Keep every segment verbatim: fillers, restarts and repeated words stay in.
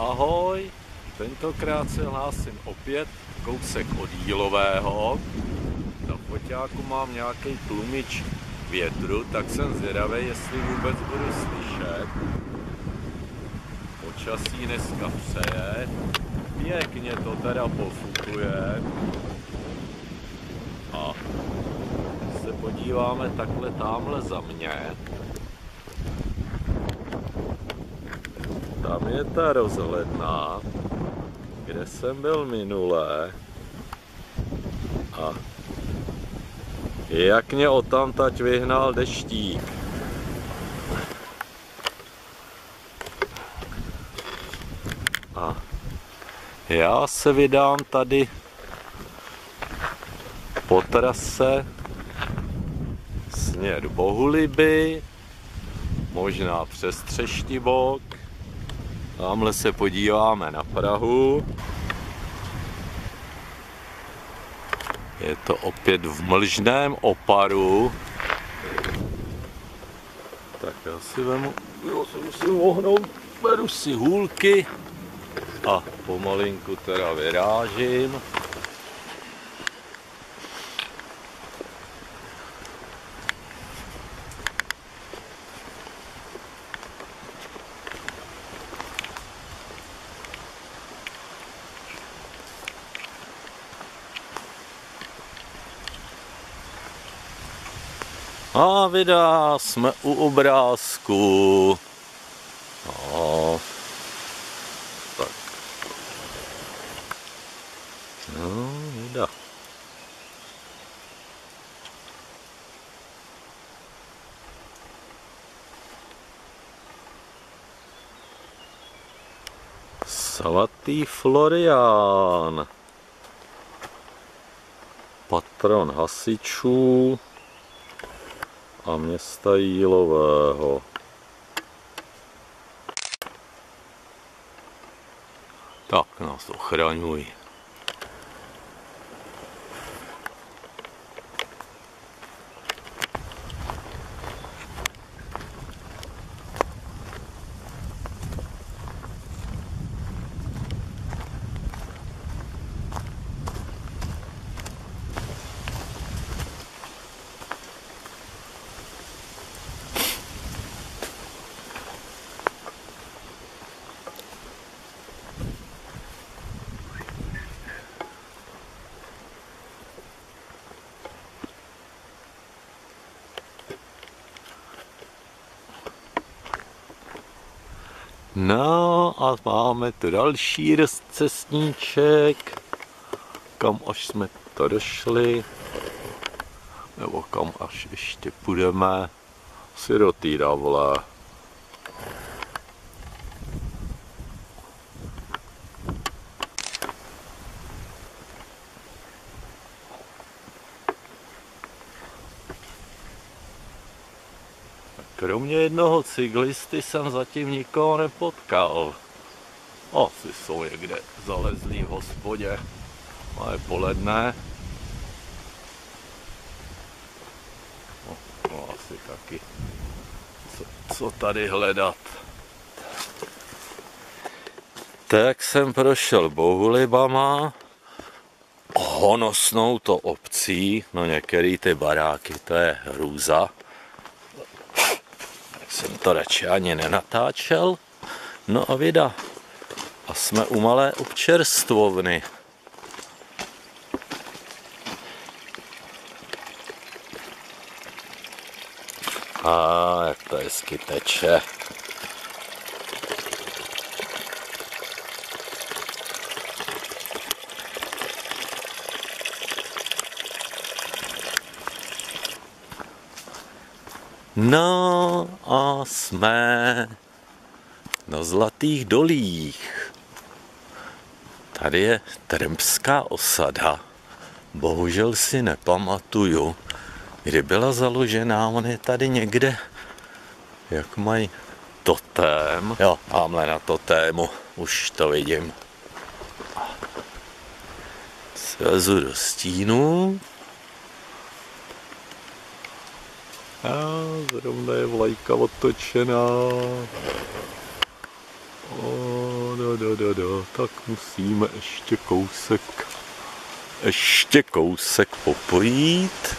Ahoj, tentokrát se hlásím opět kousek od Jílového. Na foťáku mám nějaký tlumič větru, tak jsem zvědavý, jestli vůbec budu slyšet. Počasí dneska přeje, pěkně to teda pofukuje. A když se podíváme takhle tamhle za mě, tam je ta rozhledna, kde jsem byl minule, a jak mě odtamtať vyhnal deštík. A já se vydám tady po trase směr Bohuliby, možná přes Třeštibok. Tamhle se podíváme na Prahu. Je to opět v mlžném oparu. Tak já si vemu, jo, se musím ohnout, beru si hůlky a pomalinku teda vyrážím. A vida, jsme u obrázku. No, tak. No, vida. Svatý Florián, patron hasičů a města Jílového. Tak nás ochraňuj. No a máme tu další rozcestníček, kam až jsme to došli, nebo kam až ještě půjdeme, si do týra, vole. Kromě jednoho cyklisty jsem zatím nikoho nepotkal. Asi jsou někde zalezlí v hospodě. A je poledne. No, no asi taky. Co, co tady hledat? Tak jsem prošel Bohulibama, honosnou to obcí, no některý ty baráky, to je hrůza. Jsem to radši ani nenatáčel. No a vida. A jsme u malé občerstvovny. A jak to hezky teče. No a jsme na Zlatých dolích. Tady je Trmpská osada. Bohužel si nepamatuju, kdy byla založená. On je tady někde, jak mají totém. Jo, tamhle na totému, už to vidím. Svezu do stínu. A zrovna je vlajka otočená. O, do, do, do, do, do. Tak musíme ještě kousek, ještě kousek popojít.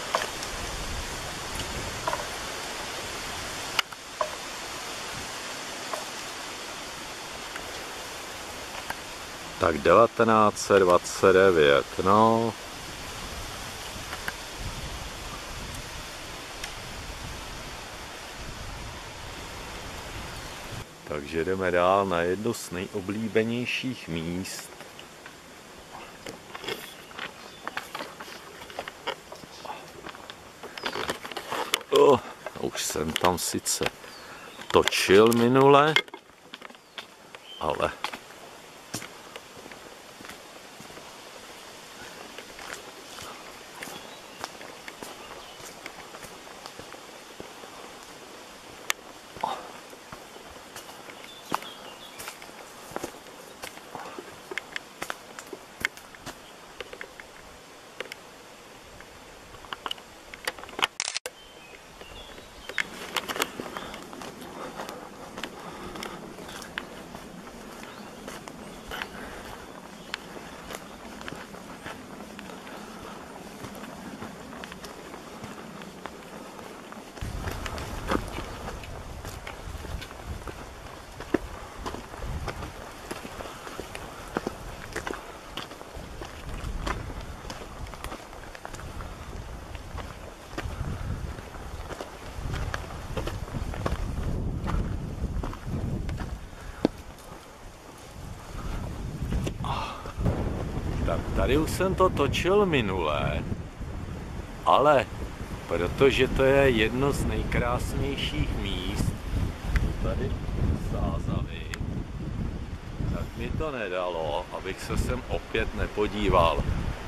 Tak devatenáct set dvacet devět, no. Takže jdeme dál na jedno z nejoblíbenějších míst. Oh, už jsem tam sice točil minule, ale tady už jsem to točil minule, ale protože to je jedno z nejkrásnějších míst tady v Sázavi, tak mi to nedalo, abych se sem opět nepodíval.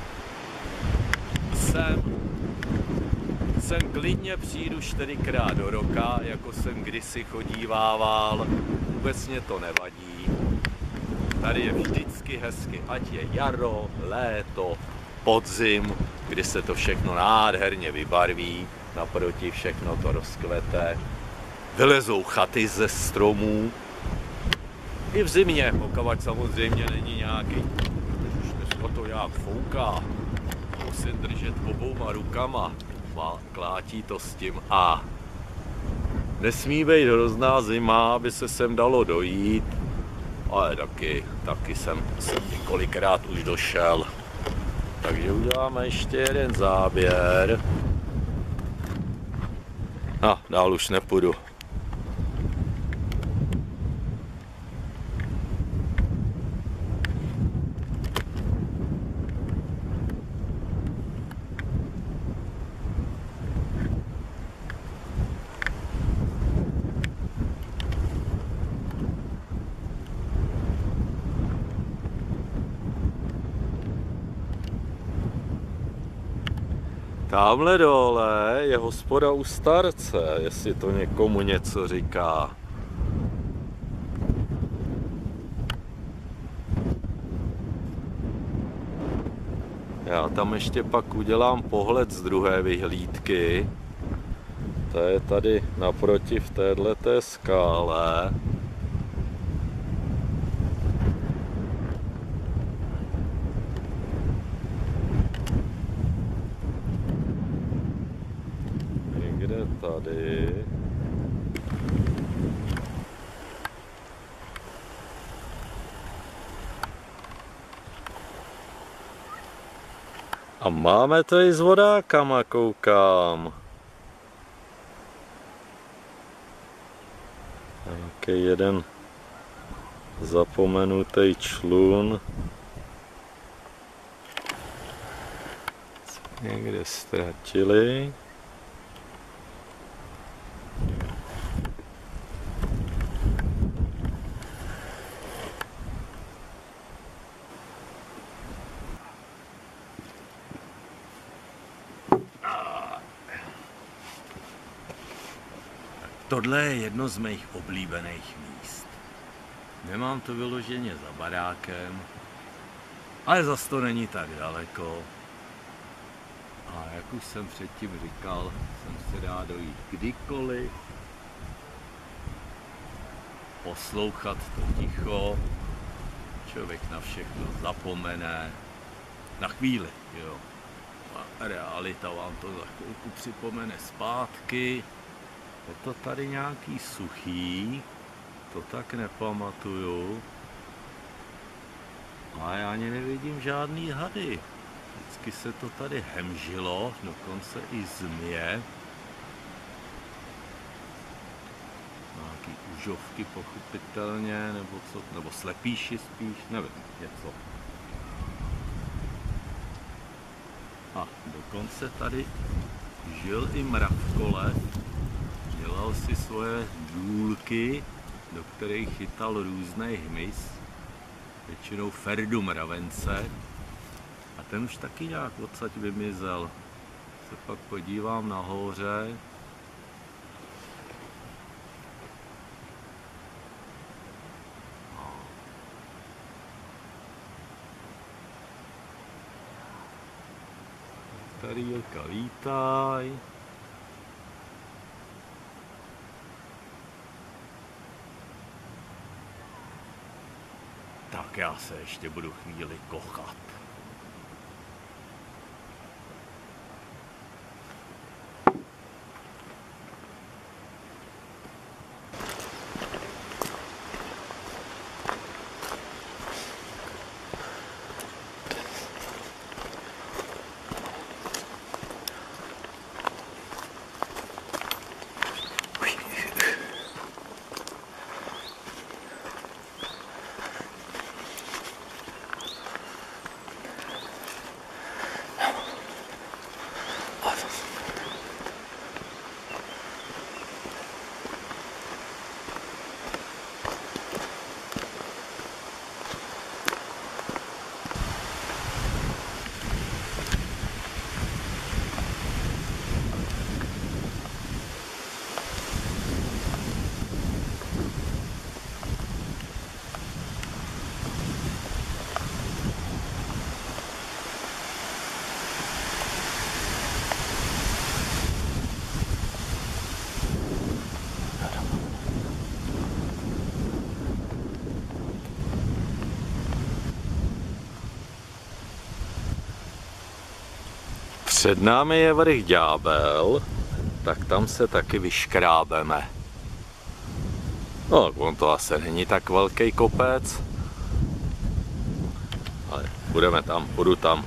Sem, sem klidně přijdu čtyřikrát do roka, jako jsem kdysi chodívával, vůbec mě to nevadí. Tady je vždycky hezky, ať je jaro, léto, podzim, kdy se to všechno nádherně vybarví, naproti všechno to rozkvete. Vylezou chaty ze stromů, i v zimě, pokud samozřejmě není nějaký, už dneska to nějak fouká, musím držet obouma rukama, klátí to s tím a nesmí být hrozná zima, aby se sem dalo dojít. Ale taky, taky jsem, jsem několikrát už došel. Takže uděláme ještě jeden záběr. A dál už nepůjdu. Tamhle dole je hospoda u starce, jestli to někomu něco říká. Já tam ještě pak udělám pohled z druhé vyhlídky. To je tady naproti v téhleté skále. Tady. A máme to i s vodákama, koukám. Nějaký jeden zapomenutý člun. Někde ztratili. Tohle je jedno z mých oblíbených míst. Nemám to vyloženě za barákem, ale zas to není tak daleko. A jak už jsem předtím říkal, jsem se dá dojít kdykoliv, poslouchat to ticho člověk na všechno zapomene. Na chvíli, jo. A realita vám to za chvilku připomene zpátky. Je to tady nějaký suchý, to tak nepamatuju. A já ani nevidím žádný hady. Vždycky se to tady hemžilo, dokonce i zmije. Nějaký užovky pochopitelně, nebo co, nebo slepíši spíš, nevím, něco. A dokonce tady žil i mravkolev, dělal si svoje důlky, do kterých chytal různý hmyz, většinou ferdu mravence, a ten už taky nějak odsaď vymizel. Se pak podívám nahoře. Tarýlka, vítaj. Tak já se ještě budu chvíli kochat. Před námi je vrch Ďábel, tak tam se taky vyškrábeme. No, on to asi není tak velký kopec, ale budeme tam, budu tam.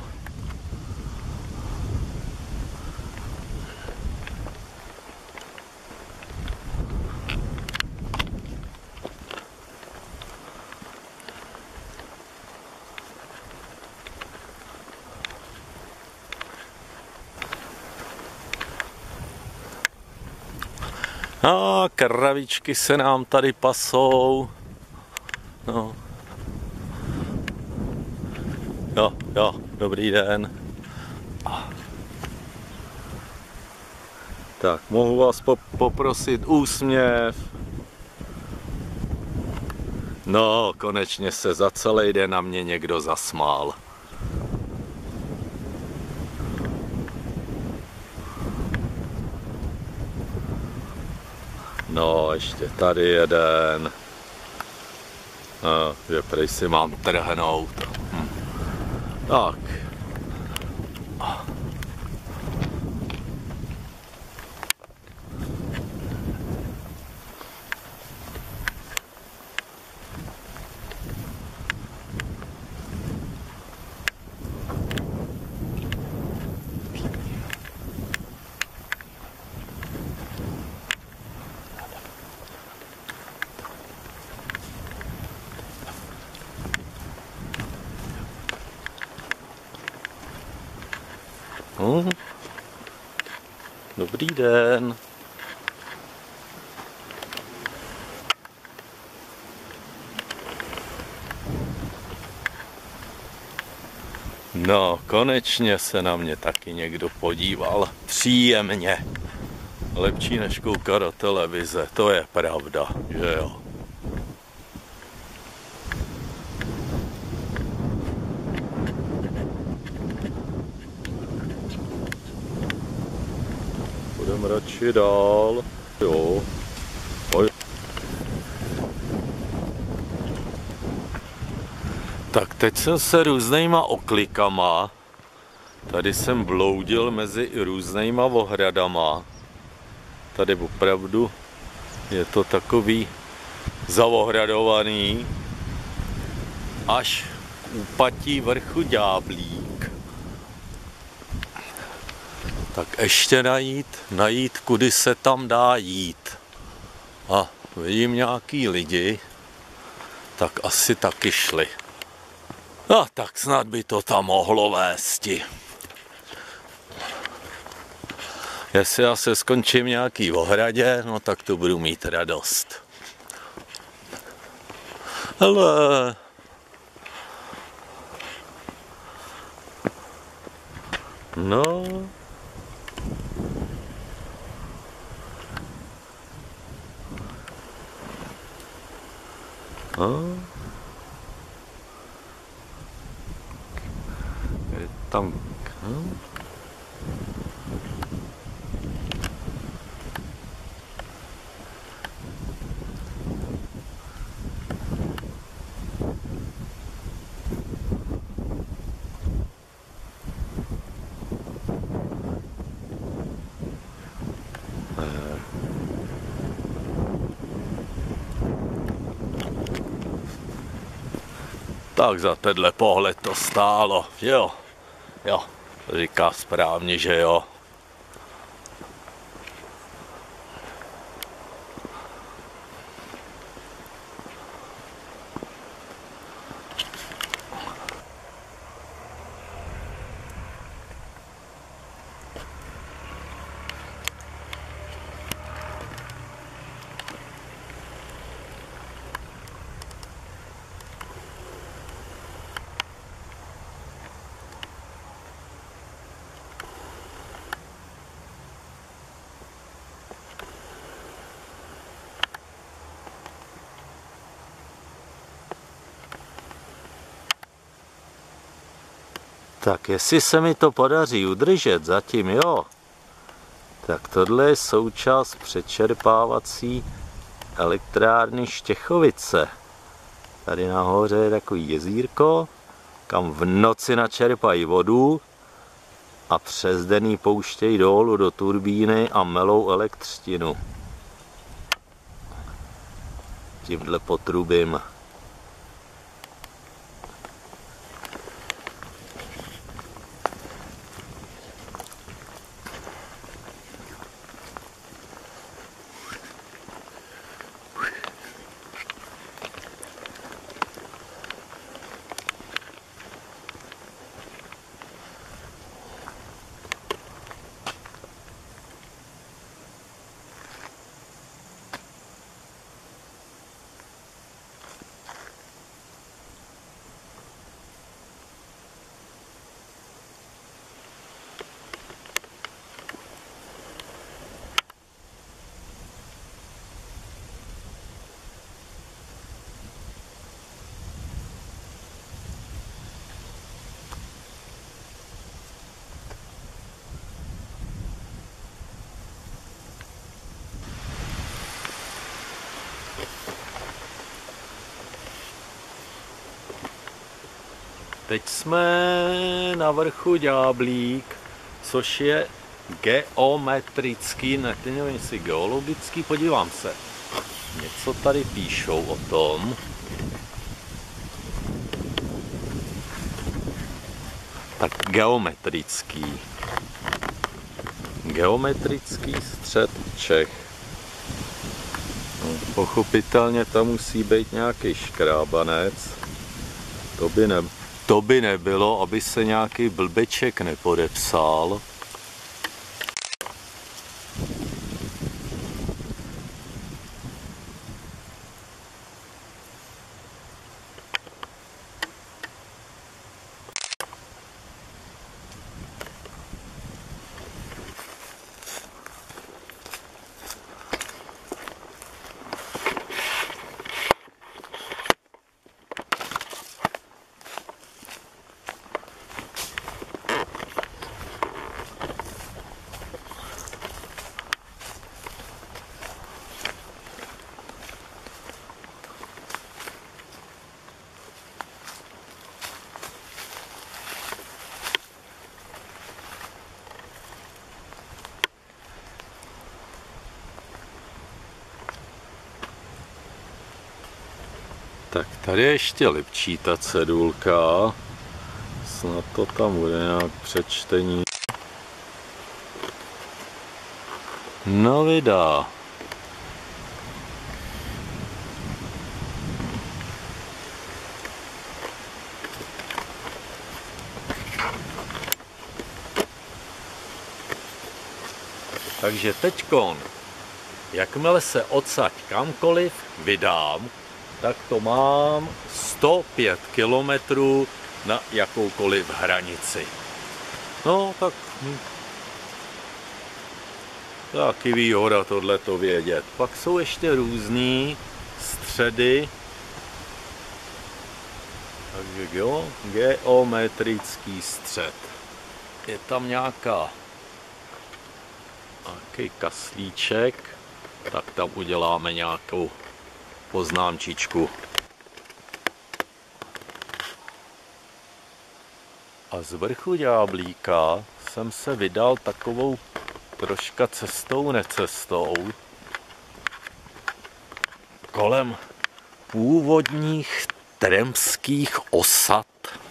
A kravičky se nám tady pasou. No. Jo, jo, dobrý den. Tak, mohu vás poprosit úsměv. No, konečně se za celý den na mě někdo zasmál. No, ještě tady jeden. No, že prej si mám trhnout. Hm. Tak. Hm. Dobrý den. No, konečně se na mě taky někdo podíval. Příjemně. Lepší než koukat do televize, to je pravda, že jo. Půjdeme radši dál. Jo. Oj. Tak teď jsem se různýma oklikama, tady jsem bloudil mezi různýma ohradama. Tady opravdu je to takový zaohradovaný až k úpatí vrchu Ďáblík. Tak ještě najít, najít, kudy se tam dá jít. A vidím nějaký lidi, tak asi taky šli. A tak snad by to tam mohlo vésti. Jestli já se skončím nějaký v ohradě, no tak to budu mít radost. Hele. No. No. Je tam. No. Tak za tenhle pohled to stálo, jo, jo, říká správně, že jo. Tak jestli se mi to podaří udržet zatím, jo, tak tohle je součást přečerpávací elektrárny Štěchovice. Tady nahoře je takový jezírko, kam v noci načerpají vodu a přes den ji pouštějí dolů do turbíny a melou elektřinu. Tímhle potrubím. Teď jsme na vrchu Ďáblík, což je geometrický, ne, nevím jestli geologický, podívám se. Něco tady píšou o tom. Tak geometrický. Geometrický střed Čech. No, pochopitelně tam musí být nějaký škrábanec. To by, ne, to by nebylo, aby se nějaký blbeček nepodepsal. Tak tady je ještě lepší ta cedulka. Snad to tam bude nějak přečtení. No vydá. Takže teďkon, jakmile se odsaď kamkoliv vydám, tak to mám sto pět kilometrů na jakoukoliv hranici. No tak hm. taky výhoda tohleto vědět. Pak jsou ještě různý středy, takže jo, geometrický střed. Je tam nějaká nějaký kaslíček, tak tam uděláme nějakou poznámčičku. A z vrchu Ďáblíka jsem se vydal takovou troška cestou necestou kolem původních tremských osad.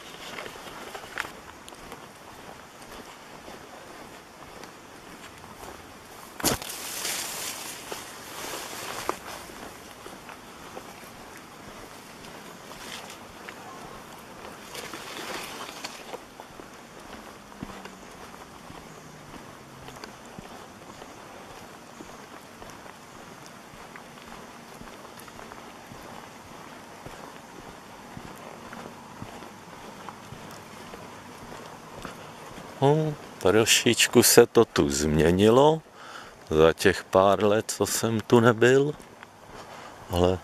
No, trošičku se to tu změnilo za těch pár let, co jsem tu nebyl, ale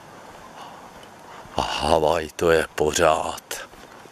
Havaj to je pořád.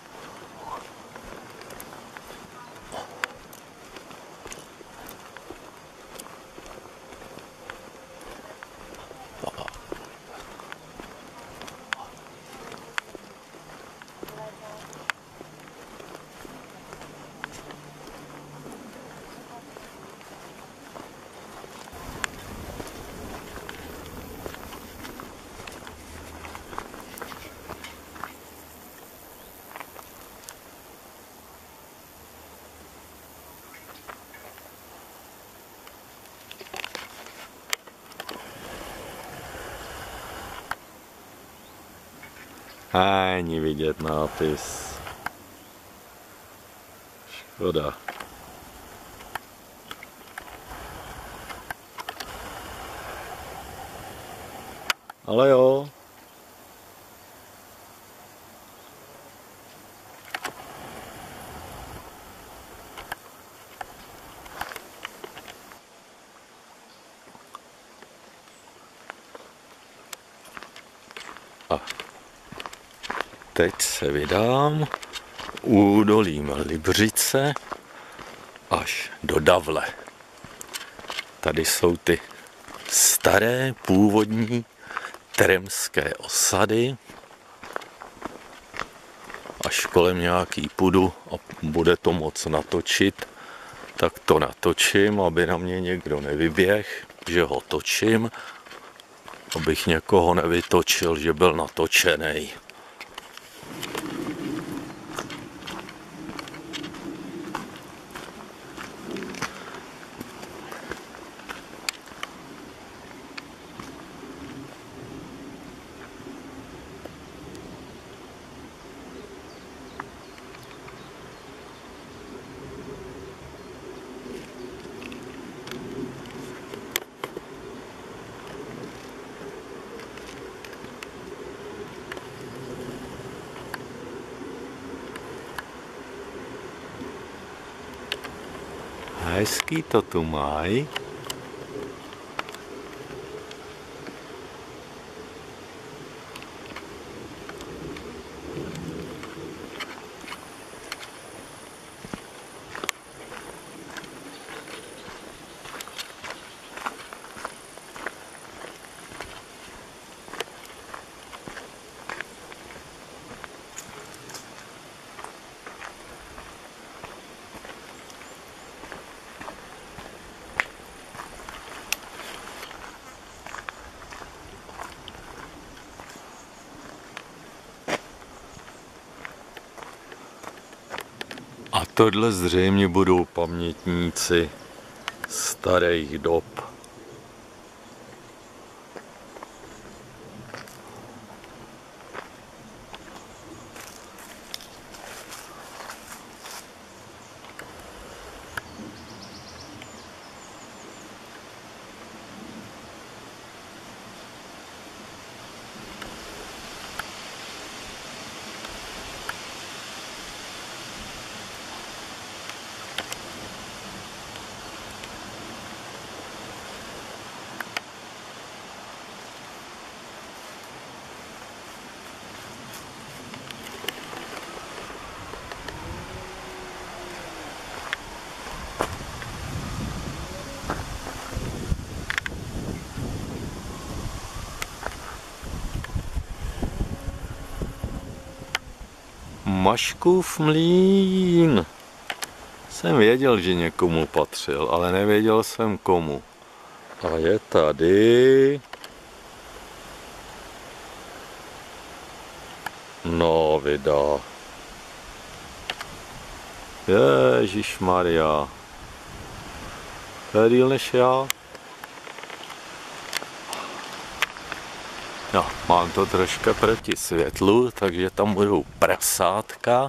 Ani vidět nápis. Škoda. Ale jo. A teď se vydám údolím Libřice až do Davle. Tady jsou ty staré původní tremské osady. Až kolem nějaký půjdu a bude to moc natočit, tak to natočím, aby na mě někdo nevyběh, že ho točím, abych někoho nevytočil, že byl natočený. Hezký to tu mají. Tohle zřejmě budou pamětníci starých dob. Maškův mlýn. Jsem věděl, že někomu patřil, ale nevěděl jsem komu. A je tady... No, vydá. Ježišmarja. To je díl než já. No, mám to troška proti světlu, takže tam budou prasátka.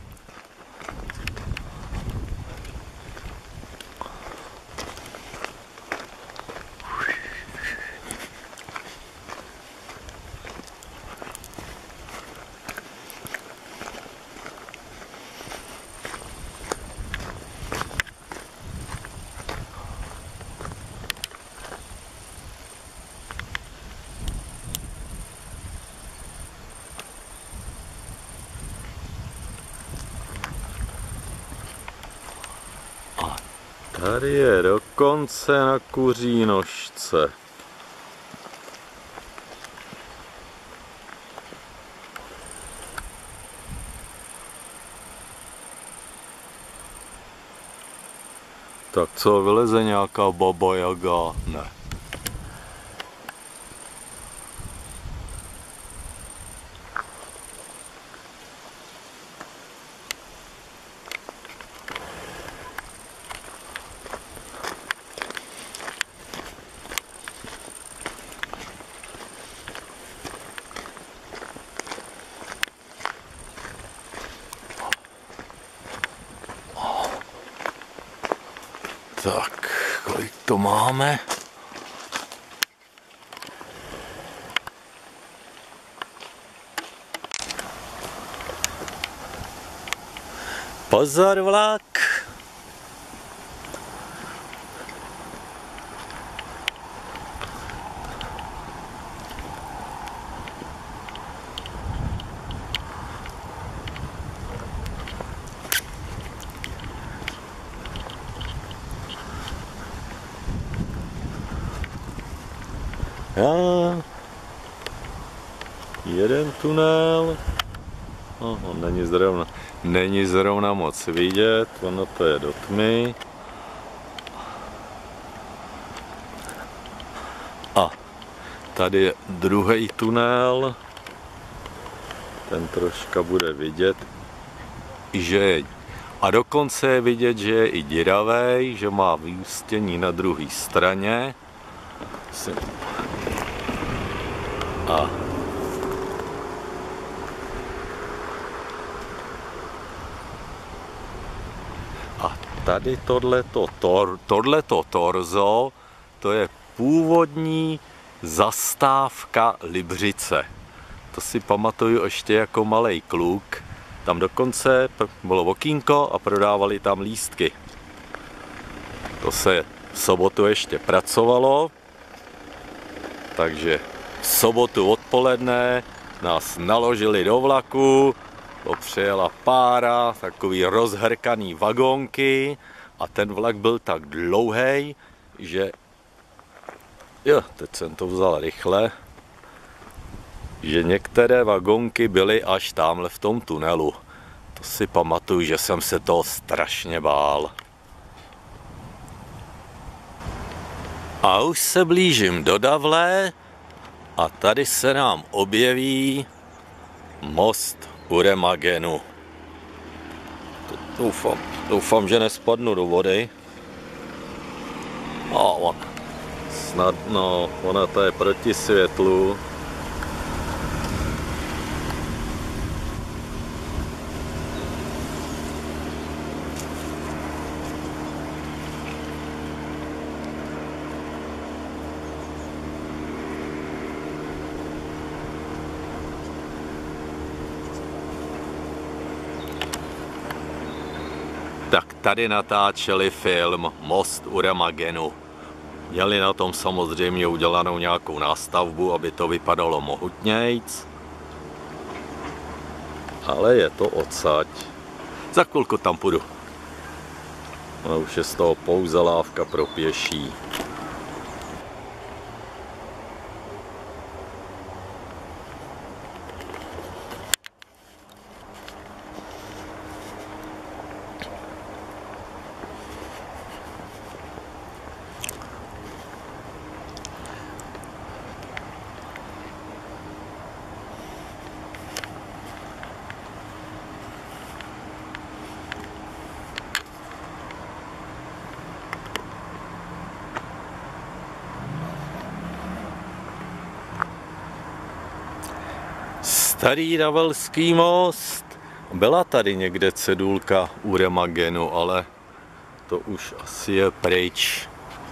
Tady je dokonce na kuří nožce. Tak co, vyleze nějaká baba Jaga? Ne. Tak, kolik to máme? Pozor, vlak! Já. Jeden tunel. Oh, on není zrovna, není zrovna moc vidět, ono to je do tmy. A tady je druhý tunel. Ten troška bude vidět, že je, a dokonce je vidět, že je i díravej, že má vyústění na druhé straně. A A tady tohleto, tor, tohleto torzo, to je původní zastávka Libřice. To si pamatuju ještě jako malej kluk. Tam dokonce bylo okýnko a prodávali tam lístky. To se v sobotu ještě pracovalo, takže v sobotu odpoledne nás naložili do vlaku, přijela pára, takový rozhrkaný vagónky a ten vlak byl tak dlouhý, že jo, teď jsem to vzal rychle, že některé vagónky byly až tamhle v tom tunelu. To si pamatuju, že jsem se toho strašně bál. A už se blížím do Davle a tady se nám objeví most u Remagenu. Doufám, Doufám, že nespadnu do vody. A on. Snad, no, ona to je proti světlu. Tak tady natáčeli film Most u Remagenu. Měli na tom samozřejmě udělanou nějakou nástavbu, aby to vypadalo mohutnějc. Ale je to odsaď. Za chvilku tam půjdu. A už je z toho pouze lávka pro pěší. Starý Ravelský most. Byla tady někde cedulka u Remagenu, ale to už asi je pryč.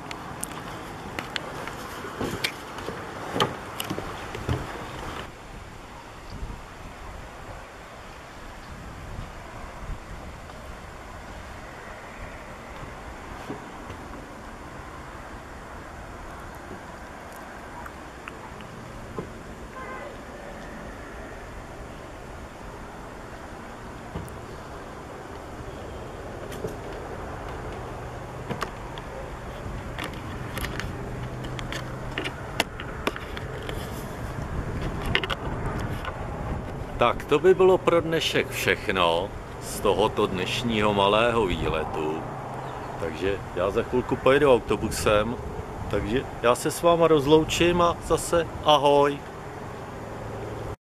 Tak to by bylo pro dnešek všechno z tohoto dnešního malého výletu. Takže já za chvilku pojedu autobusem, takže já se s váma rozloučím a zase ahoj.